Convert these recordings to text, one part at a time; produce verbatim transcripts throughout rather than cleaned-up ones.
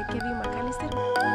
de Kevin McAllister.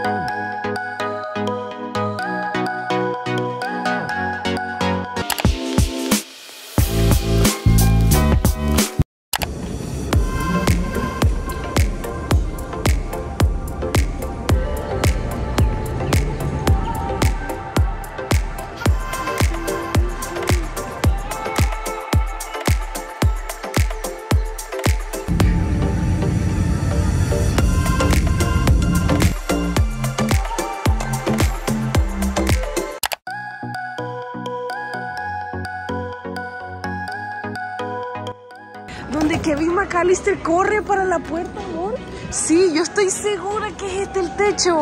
Donde Kevin McAllister corre para la puerta, amor. Sí, yo estoy segura que es este el techo.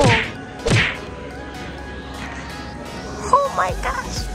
Oh my gosh.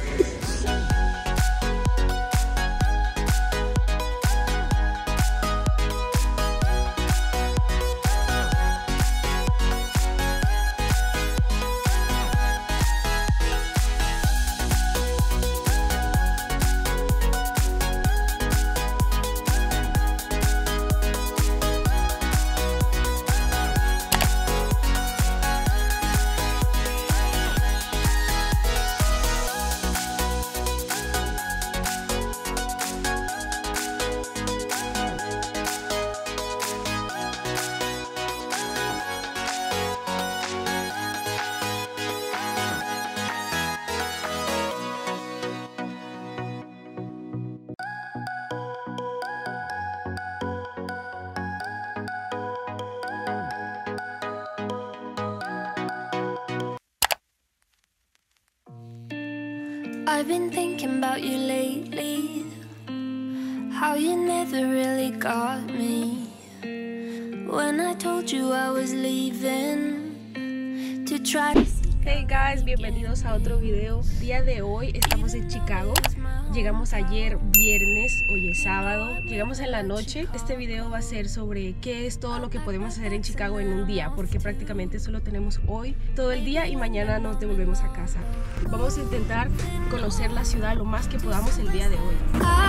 I've been thinking about you lately, how you never really got me when I told you I was leaving to try. Hey guys, bienvenidos a otro video. Día de hoy estamos en Chicago. Llegamos ayer viernes, hoy es sábado. Llegamos en la noche. Este video va a ser sobre qué es todo lo que podemos hacer en Chicago en un día, porque prácticamente solo tenemos hoy todo el día y mañana nos devolvemos a casa. Vamos a intentar conocer la ciudad lo más que podamos el día de hoy.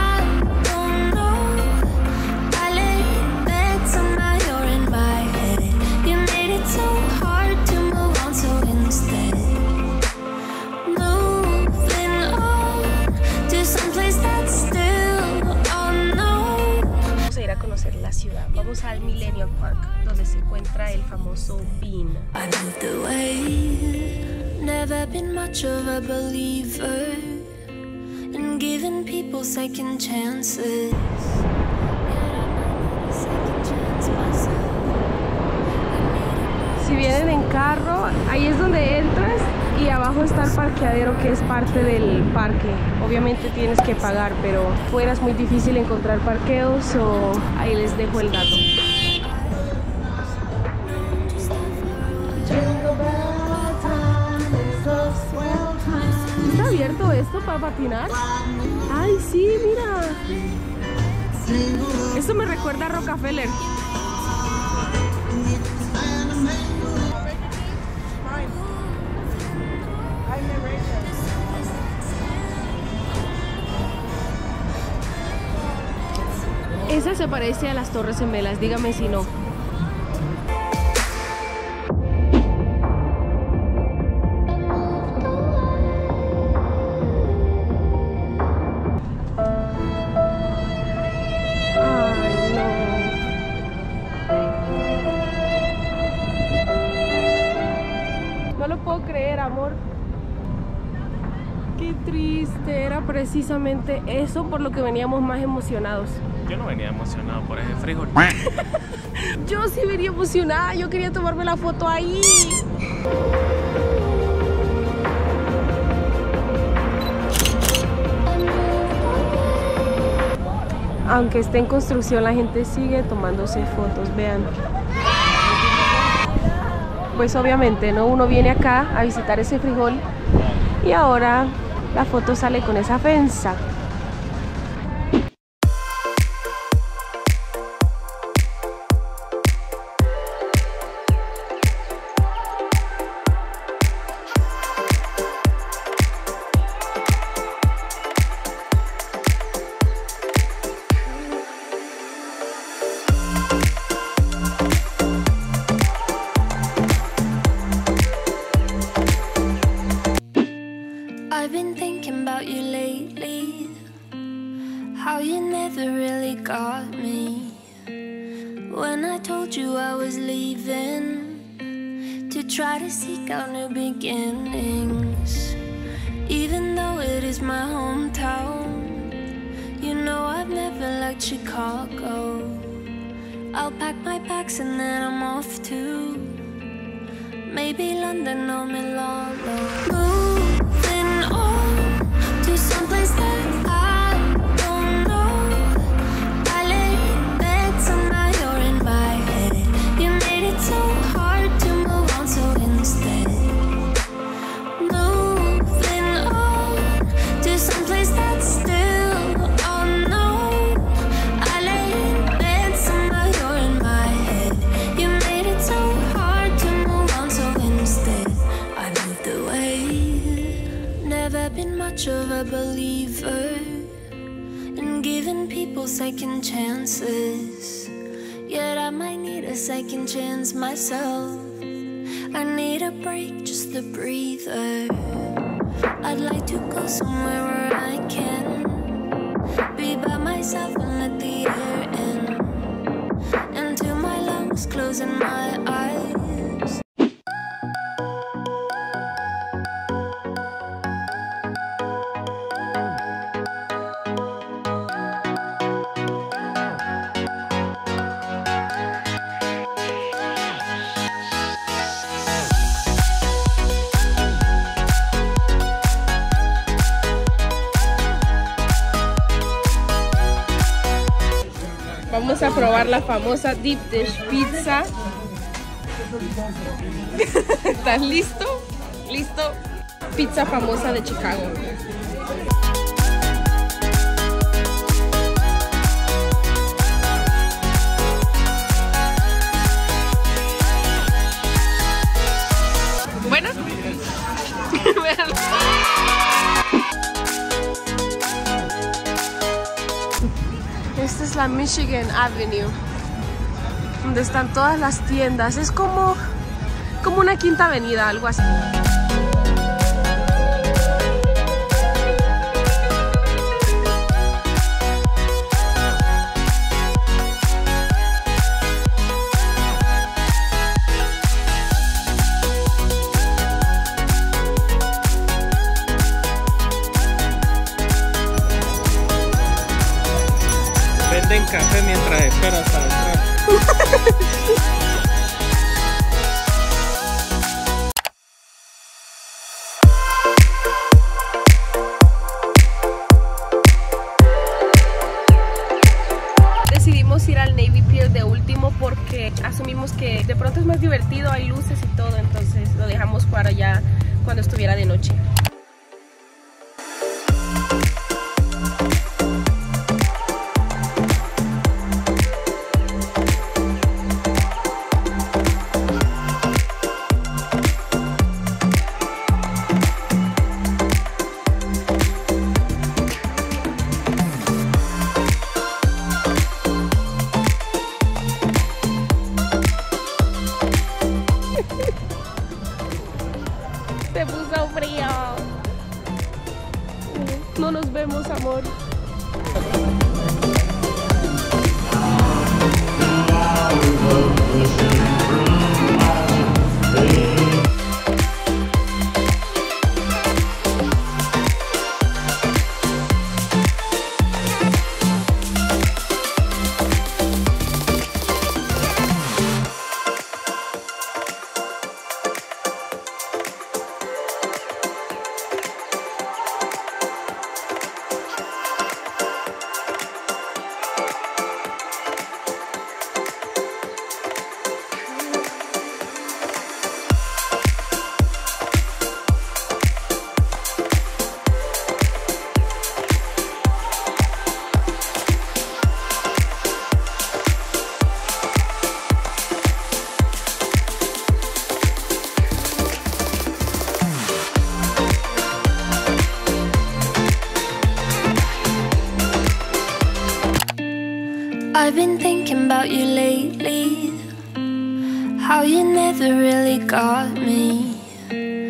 La ciudad. Vamos al Millennium Park, donde se encuentra el famoso Bean. I moved away, never been much of a believer in giving people second chances. Si vienen en carro, ahí es donde entras y abajo está el parqueadero, que es parte del parque. Obviamente tienes que pagar, pero fuera es muy difícil encontrar parqueos, o ahí les dejo el dato. ¿Está abierto esto para patinar? Ay, sí, mira. Esto me recuerda a Rockefeller. Esa se parece a las Torres Gemelas, dígame si no. Ay, no. No lo puedo creer, amor. Qué triste, era precisamente eso por lo que veníamos más emocionados. Yo no venía emocionado por ese frijol. Yo sí venía emocionada, yo quería tomarme la foto ahí. Aunque esté en construcción, la gente sigue tomándose fotos, vean. Pues obviamente, ¿no? Uno viene acá a visitar ese frijol y ahora la foto sale con esa fensa. I've been thinking about you lately, how you never really got me. When I told you I was leaving to try to seek out new beginnings, even though it is my hometown, you know I've never liked Chicago. I'll pack my bags and then I'm off to maybe London or Milano. Moving on to someplace that I don't know. I lay in bed, somehow you're in my head. You made it so hard to move on, so instead moving on to someplace that's still unknown. I lay in bed, somehow you're in my head. You made it so hard to move on, so instead I moved away. Never been much of a believer in giving people second chances, yet I might need a second chance myself. I need a break, just a breather. I'd like to go somewhere where I can be by myself and let the air in, into my lungs, closing my eyes. Vamos a probar la famosa Deep Dish Pizza. ¿Estás listo? ¿Listo? Pizza famosa de Chicago. Bueno. Esta es la Michigan Avenue, donde están todas las tiendas. Es como, como una quinta avenida, algo así. Venden café mientras esperas para entrar. Decidimos ir al Navy Pier de último porque asumimos que de pronto es más divertido, hay luces y todo, entonces lo dejamos para allá cuando estuviera de noche. Se puso frío. No nos vemos, amor. I've been thinking about you lately, how you never really got me.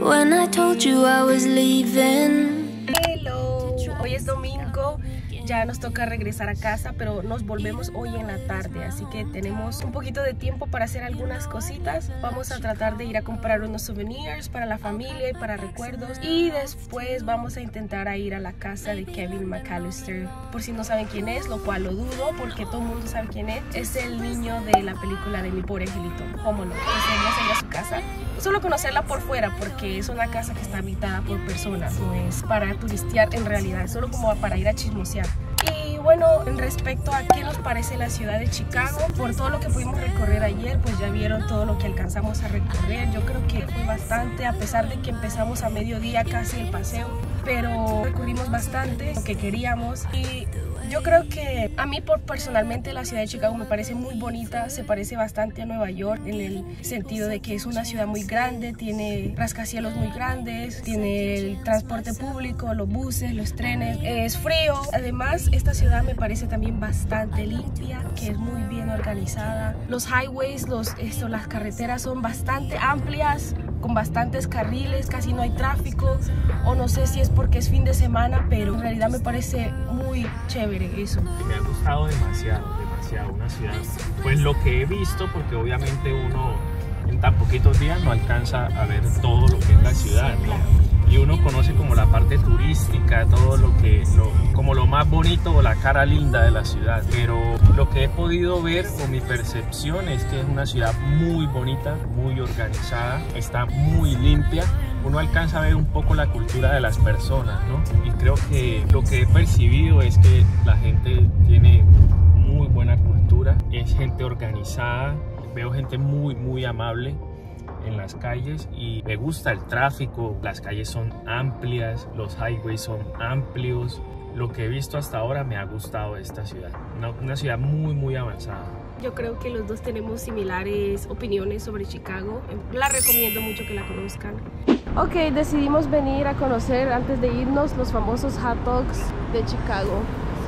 when I told you I was leaving. Hello, hoy es domingo, ya nos toca regresar a casa, pero nos volvemos hoy en la tarde, así que tenemos un poquito de tiempo para hacer algunas cositas. Vamos a tratar de ir a comprar unos souvenirs para la familia y para recuerdos, y después vamos a intentar a ir a la casa de Kevin McAllister. Por si no saben quién es, lo cual lo dudo porque todo el mundo sabe quién es, es el niño de la película de Mi Pobre Angelito, Home Alone. Entonces vamos a ir a su casa, solo conocerla por fuera porque es una casa que está habitada por personas, no es para turistear en realidad, es solo como para ir a chismosear. Y bueno, en respecto a qué nos parece la ciudad de Chicago, por todo lo que pudimos recorrer ayer, pues ya vieron todo lo que alcanzamos a recorrer. Yo creo que fue bastante, a pesar de que empezamos a mediodía casi el paseo, pero recorrimos bastante lo que queríamos. Y yo creo que a mí por personalmente la ciudad de Chicago me parece muy bonita, se parece bastante a Nueva York en el sentido de que es una ciudad muy grande, tiene rascacielos muy grandes, tiene el transporte público, los buses, los trenes, es frío. Además, esta ciudad me parece también bastante limpia, que es muy bien organizada. Los highways, los, esto, las carreteras son bastante amplias, con bastantes carriles, casi no hay tráfico, o no sé si es porque es fin de semana, pero en realidad me parece muy chévere eso. Me ha gustado demasiado, demasiado una ciudad, pues lo que he visto, porque obviamente uno en tan poquitos días no alcanza a ver todo lo que es la ciudad, ¿no? Y uno conoce como la parte turística, todo lo que, lo, como lo más bonito o la cara linda de la ciudad, pero lo que he podido ver o mi percepción es que es una ciudad muy bonita, muy organizada, está muy limpia. Uno alcanza a ver un poco la cultura de las personas, ¿no? Y creo que lo que he percibido es que la gente tiene muy buena cultura, es gente organizada, veo gente muy, muy amable en las calles y me gusta el tráfico, las calles son amplias, los highways son amplios. Lo que he visto hasta ahora me ha gustado esta ciudad, una, una ciudad muy, muy avanzada. Yo creo que los dos tenemos similares opiniones sobre Chicago. La recomiendo mucho que la conozcan. Ok, decidimos venir a conocer antes de irnos los famosos hot dogs de Chicago.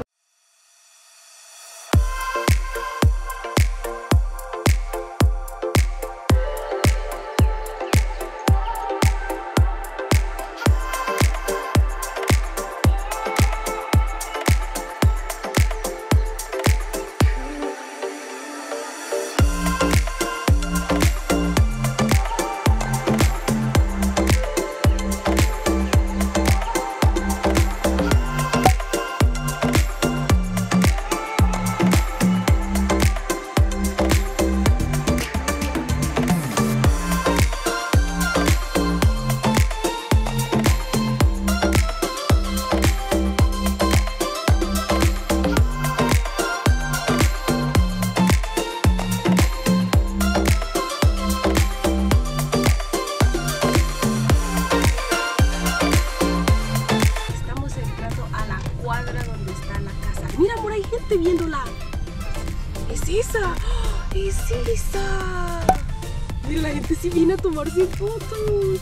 Viéndola, es esa, es esa. Mira, la gente sí viene a tomarse fotos.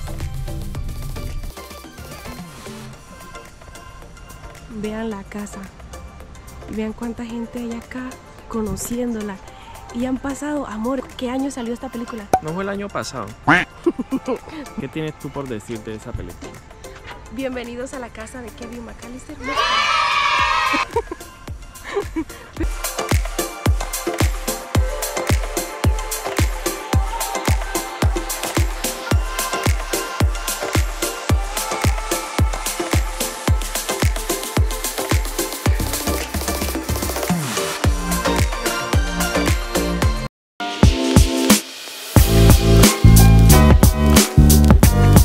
Vean la casa, vean cuánta gente hay acá conociéndola. Y han pasado, amor, ¿qué año salió esta película? No fue el año pasado. ¿Qué tienes tú por decir de esa película? Bienvenidos a la casa de Kevin McAllister.